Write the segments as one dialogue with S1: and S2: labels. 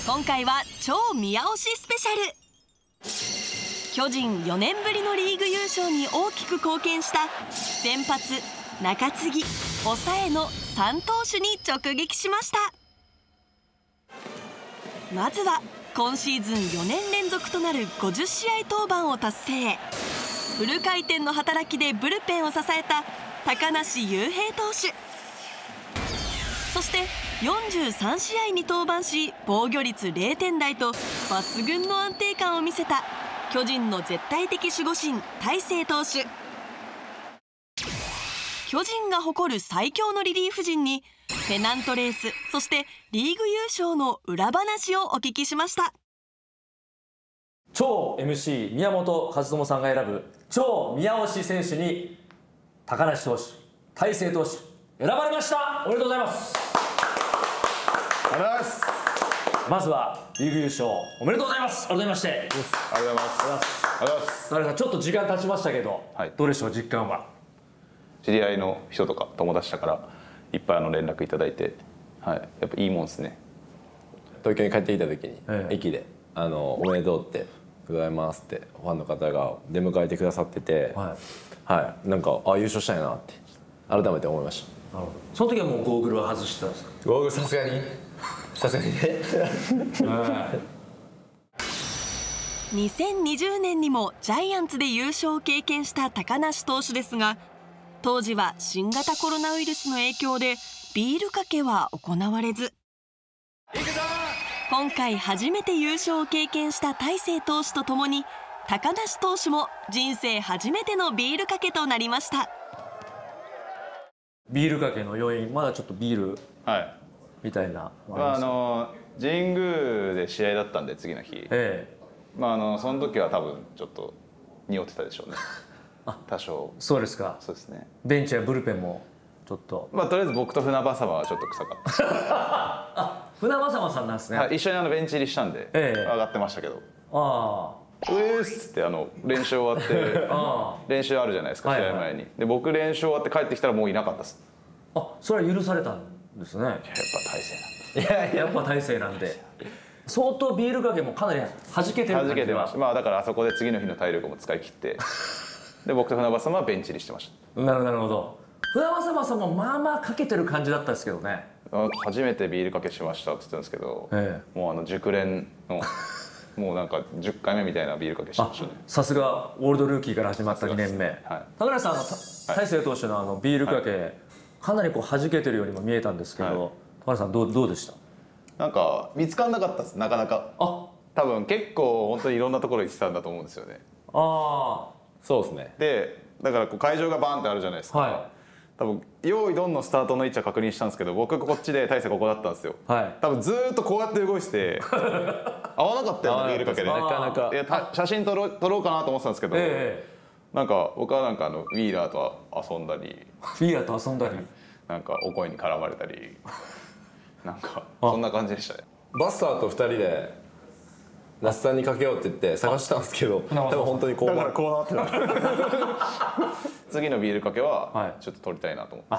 S1: 今回は超宮推しスペシャル。巨人4年ぶりのリーグ優勝に大きく貢献した先発、中継ぎ、抑えの3投手に直撃しました。まずは今シーズン4年連続となる50試合登板を達成、フル回転の働きでブルペンを支えた高梨雄平投手。そして43試合に登板し防御率0点台と抜群の安定感を見せた巨人の絶対的守護神大勢投手。巨人が誇る最強のリリーフ陣にペナントレース、そしてリーグ優勝の裏話をお聞きしました。
S2: 超 MC 宮本和知さんが選ぶ超宮推し選手に高梨投手、大勢投手選ばれました。おめでとうございます。
S3: ありがとうございます。
S2: まずはリーグ優勝おめでとうございます。改めまして
S3: ありがとうございます。ありがとうございます。
S2: 高梨さん、ちょっと時間経ちましたけど、
S3: はい、
S2: どうでしょう、実感は。
S3: 知り合いの人とか友達だからいっぱい連絡いただいて、はい、やっぱいいもんですね。
S4: 東京に帰ってきた時に、駅でおめでとうってございますってファンの方が出迎えてくださってて、はい、なんか優勝したいなって改めて思いました。
S2: なるほど。その時はもうゴーグルは外してたんですか？
S4: ゴーグルさすがにね
S1: 2020年にもジャイアンツで優勝を経験した高梨投手ですが、当時は新型コロナウイルスの影響でビールかけは行われず、今回初めて優勝を経験した大勢投手とともに高梨投手も人生初めてのビールかけとなりました。
S2: ビールかけの要因、まだちょっとビールみたいな、
S3: 神宮で試合だったんで次の日、その時は多分ちょっと匂ってたでしょうね多少。
S2: そうですか。
S3: そうですね。
S2: ベンチやブルペンもちょっと、
S3: とりあえず僕と船場様はちょっと臭かった
S2: 船場様さんなんですね。
S3: はい、一緒にベンチ入りしたんで、上がってましたけど、うえーっつって練習終わって練習あるじゃないですか、試合前に。で僕練習終わって帰ってきたらもういなかったです。
S2: それは許されたんですね。やっぱ
S3: 大勢なんだ。
S2: やっぱ大勢なんで相当ビールかけもかなり弾けてる感じは。弾けてました。
S3: だからあそこで次の日の体力も使い切ってで僕と船場様はベンチ入りしてました。
S2: なるほど。船場様さんもまあまあかけてる感じだったんですけどね。
S3: 初めてビールかけしましたって言ってたんですけど、もう熟練のもうなんか10回目みたいなビールかけしてましたね。
S2: さすがオールドルーキーから始まった2年目。高梨さん、大勢投手のビールかけ、かなりこう弾けてるようにも見えたんですけど、高梨さんどうでした？
S3: なんか見つからなかったです、なかなか。多分結構本当にいろんなところ行ってたんだと思うんですよね。
S4: そうですね。
S3: でだから会場がバーンってあるじゃないですか。多分用意ドンのスタートの位置は確認したんですけど、僕こっちで大勢ここだったんですよ。多分ずーっとこうやって動いてて合わなかったよね、ビールかけで。なかなか写真撮ろうかなと思ってたんですけど、なんか僕はなんかウィーラーと遊んだり、なんかお声に絡まれたり、なんかそんな感じでしたね。
S4: バスターと2人で那須さんにかけようって言って探したんですけど、多分本当にこう、だからこうなってた
S3: 次のビールかけはちょっと撮りたいなと思って。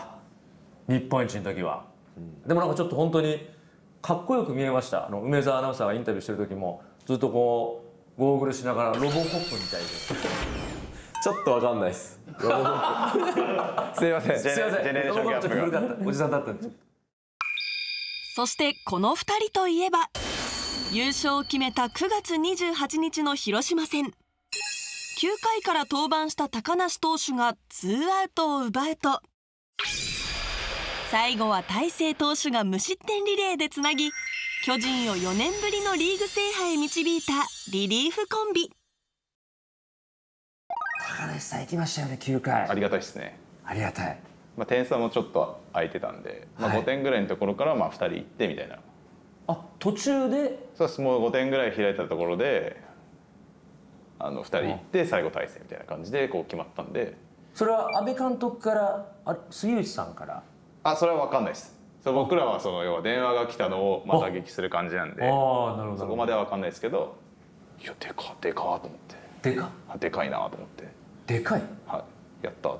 S2: 日本一の時は。でもなんかちょっと本当にかっこよく見えました。梅澤アナウンサーがインタビューしてる時もずっとこうゴーグルしながらロボコップみたいで
S4: ちょっとわかんないです。すいません。
S3: ジェネレーションギャップが
S2: 古かったおじさんだったんです。
S1: そしてこの2人といえば優勝を決めた9月28日の広島戦、9回から登板した高梨投手が2アウトを奪うと、最後は大勢投手が無失点リレーでつなぎ、巨人を4年ぶりのリーグ制覇へ導いたリリーフコンビ。
S2: 高梨さん行きましたよね、9回。
S3: ありがたいですね。
S2: ありがたい。
S3: 点差もちょっと空いてたんで、5点ぐらいのところから2人行ってみたいな。
S2: 途中で？
S3: そうです。もう5点ぐらい開いたところで2人行って最後大勢みたいな感じでこう決まったんで。
S2: それは阿部監督から杉内さんから？
S3: それは分かんないです。僕らは要は電話が来たのをまた撃する感じなんで、そこまでは分かんないですけど、いやでかと思って。でかいなと思って。
S2: でかい？
S3: はい、やったと思って。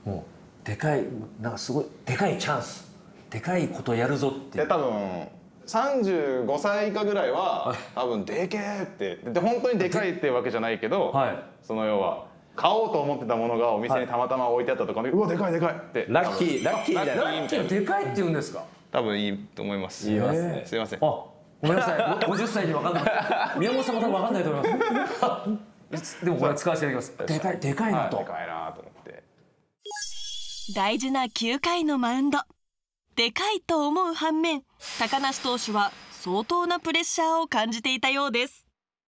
S2: もうでかい、なんかすごいでかいチャンス、でかいことやるぞって。
S3: 多分 35歳以下ぐらいは多分でけえってで本当にでかいっていうわけじゃないけど、その要は買おうと思ってたものがお店にたまたま置いてあったとかで、うわでかいでかいって
S4: ラッキーみたいな。
S2: ラッキーでかいって言うんですか？
S3: 多分いいと思います。
S4: 言いますね。
S3: すいません。
S2: ごめんなさい。50歳に分かんない。宮本さんも多分分かんないと思います。でもこれ使わせていただきます。でかいなと。
S3: でかいなと思って。
S1: 大事な9回のマウンド。でかいと思う反面、高梨投手は相当なプレッシャーを感じていたようです。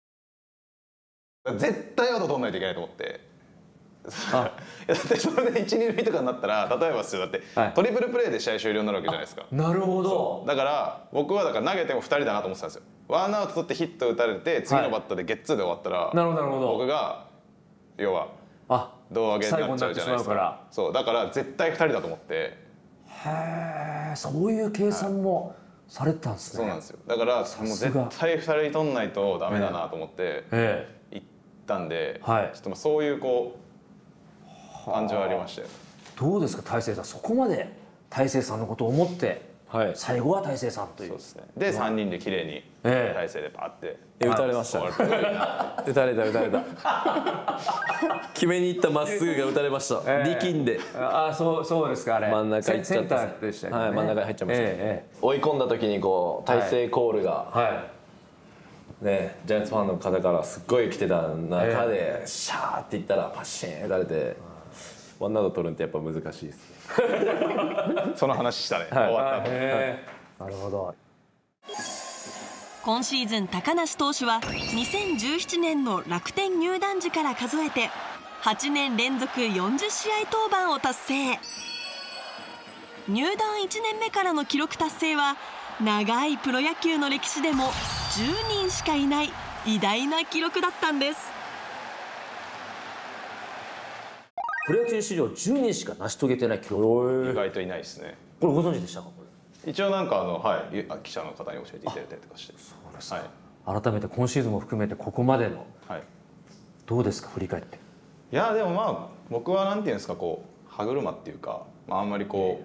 S3: 絶対アウト取んないといけないと思って。だってそれで1、2塁とかになったら、例えばですよ、だってトリプルプレーで試合終了になるわけじゃないですか。
S2: なるほど。
S3: だから僕は投げても2人だなと思ってたんですよ。ワンアウト取ってヒット打たれて次のバッターでゲッツーで終わったら、僕が要は胴上げになっちゃうじゃないですか。そうだから絶対2人だと思って。
S2: へえ、そういう計算もされてたんですね。
S3: そうなんですよ。だからもう絶対2人取んないとダメだなと思って行ったんで、ちょっとそういう感じはありましたよ。
S2: どうですか大勢さん、そこまで大勢さんのことを思って、最後は大勢さんという。
S3: そうですね。で3人で綺麗に大勢でパッて
S4: 打たれました。打たれた。決めに行ったまっすぐが打たれました。力んで。
S2: そうですか。あれ
S4: 真ん中行っちゃった。
S2: でしたね。
S4: はい、真ん中に入っちゃいました。追い込んだ時に大勢コールがね、ジャイアンツファンの方からすっごい来てた中でシャーっていったらパッシーン打たれて、ワンアウト取るんってやっぱ難しいですね。
S3: その話したね。終わった。
S2: なるほど。
S1: 今シーズン高梨投手は2017年の楽天入団時から数えて8年連続40試合登板を達成。入団1年目からの記録達成は長いプロ野球の歴史でも10人しかいない偉大な記録だったんです。
S2: プロ野球史上10人しか成し遂げてない記録。
S3: 意外といないですね。
S2: これご存知でしたか？これ
S3: 一応記者の方に教えていただいたりとかして。
S2: そうですか。改めて今シーズンも含めてここまでのどうですか、振り返って。
S3: いやでも僕はなんていうんですか、歯車っていうか、あんまりも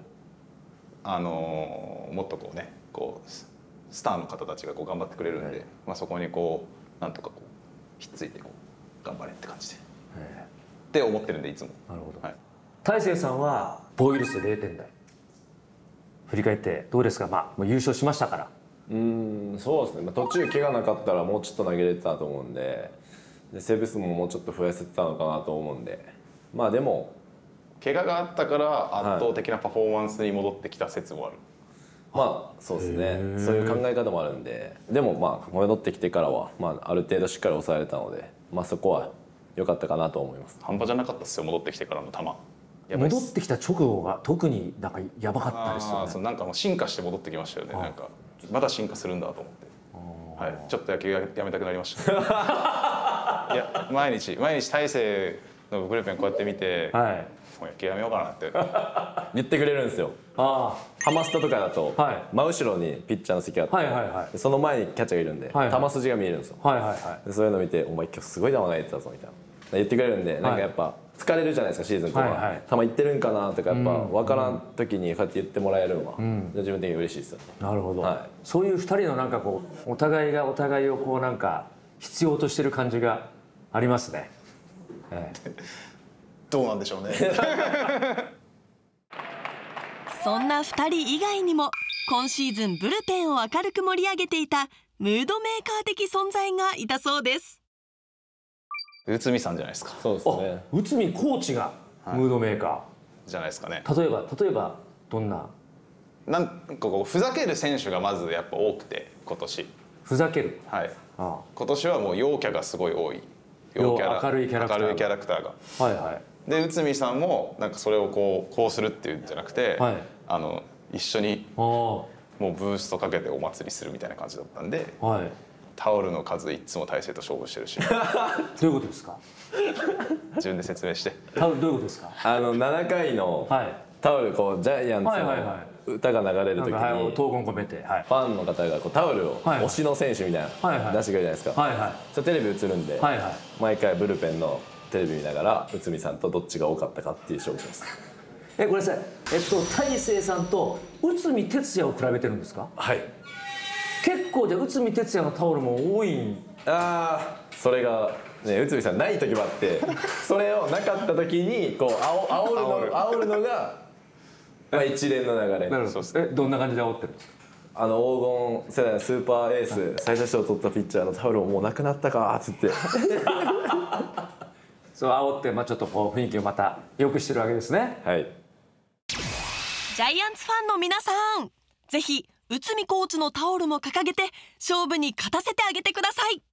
S3: っとスターの方たちが頑張ってくれるんで、そこになんとかひっついて頑張れって感じでって思ってるんでいつも。
S2: なるほど。大勢さんは防御率0点台。振り返ってどうですか？もう優勝しましたから。
S4: そうですね。途中怪我なかったらもうちょっと投げれてたと思うんで、セーブ数ももうちょっと増やせてたのかなと思うんで、でも
S3: 怪我があったから圧倒的なパフォーマンスに戻ってきた説もある。
S4: そうですね。そういう考え方もあるんで、でも戻ってきてからはある程度しっかり抑えれたので、そこは良かったかなと思います。
S3: 半端じゃなかったですよ、戻ってきてからの球。
S2: 戻ってきた直後が特にやばかったですよね。
S3: なんか進化して戻ってきましたよね。なんかまだ進化するんだと思って、ちょっと野球やめたくなりました。いや毎日大勢のブルペンこうやって見て、もう野球やめようかなって
S4: 言ってくれるんですよ。ハマスタとかだと真後ろにピッチャーの席があって、その前にキャッチャーがいるんで球筋が見えるんですよ。そういうの見て「お前今日すごい球投げてたぞ」みたいな言ってくれるんで、なんかやっぱ疲れるじゃないですか、シーズン後半。球いってるんかなとかやっぱ分からん時にこうやって言ってもらえるのは自分的に嬉しいですよね。
S2: なるほど。そういう2人のなんかお互いがお互いをなんか必要としてる感じがありますね。
S3: どうなんでしょうね。
S1: そんな2人以外にも今シーズンブルペンを明るく盛り上げていたムードメーカー的存在がいたそうです。
S3: 内海さんじゃないですか。
S4: そうですね。
S2: 内海コーチがムードメーカー
S3: じゃないですかね。
S2: 例えばどんな？
S3: なんかふざける選手がまずやっぱ多くて、今年。
S2: ふざける。
S3: 今年はもう陽キャがすごい多い。
S2: 明るいキャラクター
S3: が。で内海さんもなんかそれをこうするっていうんじゃなくて、一緒にもうブーストかけてお祭りするみたいな感じだったんで、タオルの数いつも大勢と勝負してるし。
S2: どういうことですか？
S3: 自分で説明して。
S2: タオルどういうことですか
S4: ？7回のタオルジャイアンツの歌が流れる時に
S2: 闘魂込めて
S4: ファンの方がタオルを推しの選手みたいな出してくれるじゃないですか。それテレビ映るんで毎回ブルペンのテレビ見ながら内海さんとどっちが多かったかっていう勝負します。
S2: ごめんなさい。大勢さんと内海哲也を比べてるんですか？
S4: はい。
S2: 結構じゃあ内海哲也のタオルも多いん。
S4: ああ、それがね、内海さんない時もあって、それをなかった時にこう煽るのが、まあ、一連の流れ。
S2: なるほど。どんな感じで煽ってるんですか？
S4: 黄金世代のスーパーエース最多勝を取ったピッチャーのタオルももうなくなったかっつって
S2: そう煽って、まあ、ちょっとこう雰囲気をまた良くしてるわけですね。
S4: はい。
S1: ジャイアンツファンの皆さん、ぜひ内海コーチのタオルも掲げて勝負に勝たせてあげてください。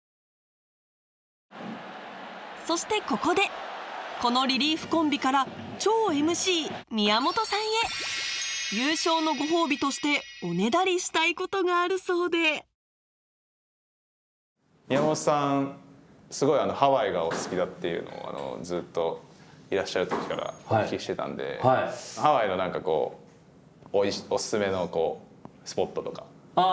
S1: そしてここでこのリリーフコンビから超 MC 宮本さんへ優勝のご褒美としておねだりしたいことがあるそうで。
S3: 宮本さんすごいハワイがお好きだっていうのをずっといらっしゃる時からお聞きしてたんで、ハワイのなんかこうおすすめのこうスポットとか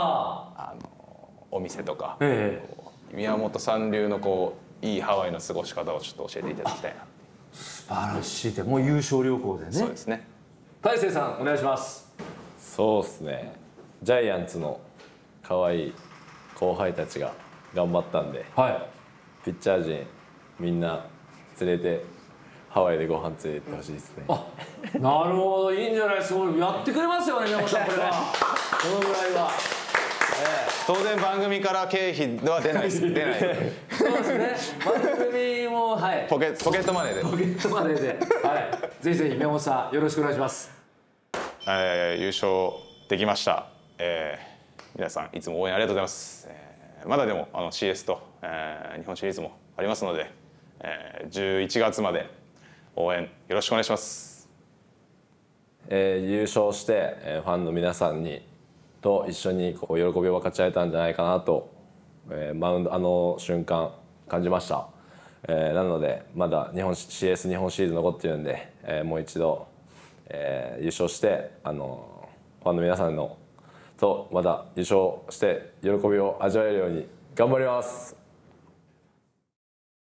S3: お店とか、宮本さん流のこういいハワイの過ごし方をちょっと教えていただきたいな。
S2: 素晴らしいで、もう優勝旅行でね。
S3: そうですね。
S2: 大勢さんお願いします。
S4: そうですね、ジャイアンツの可愛い後輩たちが頑張ったんで、ピッチャー陣みんな連れてハワイでご飯連れてってほしいですね。
S2: あ、なるほど、いいんじゃないですか。やってくれますよね、宮本さん。これはこのぐらいは、
S3: 当然番組から経費は出ないです。出ない。
S2: そうですね、番組も、
S3: ポケットマネーで。
S2: ポケットマネーで、ぜひぜひ宮本さんよろしくお願いします。
S3: 優勝できました。皆さんいつも応援ありがとうございます。まだでもCS と、日本シリーズもありますので、11月まで応援よろしくお願いします。
S4: 優勝して、ファンの皆さんにと一緒にこう喜びを分かち合えたんじゃないかなと、マウンド瞬間感じました。なのでまだCS 日本シリーズ残ってるんで、もう一度、優勝してファンの皆さんのとまた優勝して喜びを味わえるように頑張ります。